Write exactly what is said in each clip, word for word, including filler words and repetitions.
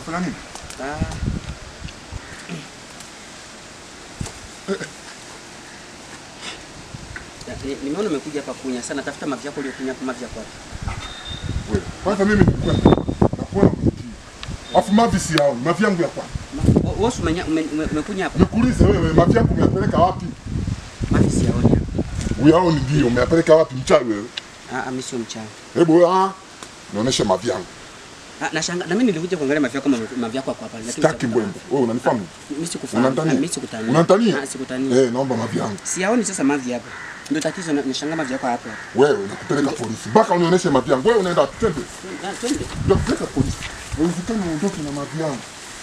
unafanya nini? Ah. Nimeona umekuja hapa kunya sana, tafuta mavi yako uliokunya hapa mavi yako wapi? Wewe, kwanza mimi nilikwenda na kuona mti. Afu mavi si yao, mavi yangu ya kwa. Wewe umekunya hapa. Nikuulize wewe, mavi yangu umeyapeleka wapi? Mavi si yao. Uyao ni ndio, umeyapeleka wapi mchawi wewe? Ah, mimi sio mchawi. Hebu ah, nionyeshe mavi yangu. Ah, nashanga na mimi nilikuja kuangalia mavi yako kama mavi yako hapa lakini sitaki mbwembo. Wewe unanifahamu? Mimi sikufahamu. Mimi sikutania. Unanitania? Ah, sikutania. Eh, naomba mavi yangu. Siyaoni sasa mavi hapa. Ndio tatizo, nashanga mavi yako hapa. Wewe unakupeleka polisi. Mpaka unionyeshe mavi yangu. Wewe unaenda twende. Ah, twende. Ndio kupeleka polisi. Unawezekana uondoke na mavi yangu.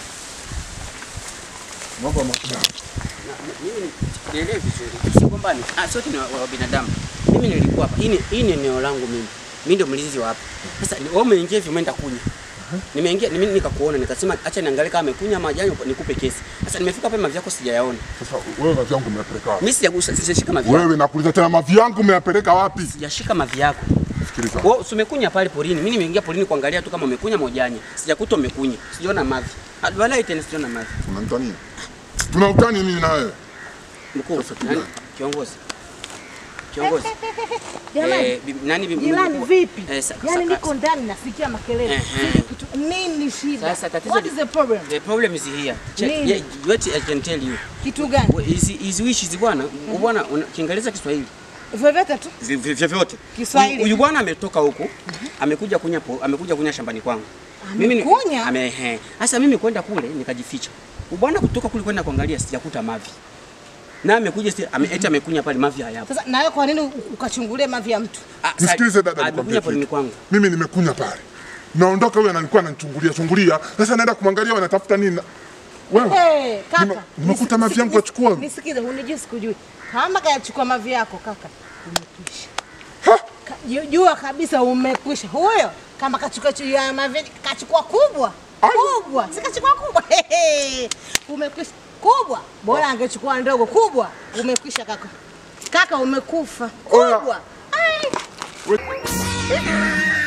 Naomba mavi yangu. Mimi nielewe vizuri. Si kwamba ni ah, sote ni wa binadamu. Mimi nilikuwa hapa. Hii hii ni eneo langu mimi. Mimi ndio mlinzi wa hapa. Sasa wewe umeingia hivi umeenda kunya. Nimeingia mimi nikakuona nikasema acha niangalie kama amekunya majani nikupe kesi. Sasa nimefika hapa mavi yako sijayaona. Sasa wewe mavi yangu umeyapeleka wapi? Mimi sijagusa, sijashika mavi yako. Wewe nakuuliza tena mavi yangu umeyapeleka wapi? Sijashika mavi yako. Sikiliza. Wewe umekunya pale porini. Mimi nimeingia porini kuangalia tu kama umekunya mojanya. Sijakuta umekunya. Sijaona mavi. Wala tena sijaona mavi. Unanitania? Tunautani mimi na wewe? Mkuu, nani? Kiongozi. Kiongozi. Jamani, eh, nani bibi? Jamani vipi? Eh, yani niko ndani nasikia makelele. Eh, kitu nini shida? Sasa tatizo. What is the problem? The problem is here. Yeah, what I can tell you. Kitu gani? Hizi hizi wishes bwana, bwana Kiingereza Kiswahili. Vyovyote tu. Vyovyote. Kiswahili. Huyu bwana ametoka huko, amekuja kunya amekuja kunya shambani kwangu. Mimi kunya? Ame eh. Sasa mimi kwenda kule nikajificha. Bwana kutoka kule kwenda kuangalia sijakuta mavi. Na amekuja eti amekunya pale mavi haya hapo. Sasa na wewe kwa nini ukachungulia mavi ya mtu? Nisikilize dada, amekunya pale kwangu. Mimi nimekunya pale. Naondoka wewe ananikuwa ananichungulia chungulia. Sasa naenda kumwangalia wanatafuta nini? Wewe. Hey, kaka. Nimekuta mavi yangu achukua. Nisikize, unijui sikujui. Kama kayachukua mavi yako kaka, umekwisha. Ha? Jua kabisa umekwisha. Huyo kama kachukua ya mavi kachukua kubwa. Kubwa. Sikachukua kubwa. Umekwisha. Kubwa, bora angechukua ndogo. Kubwa, umekwisha kaka. Kaka umekufa. Kubwa. Ai.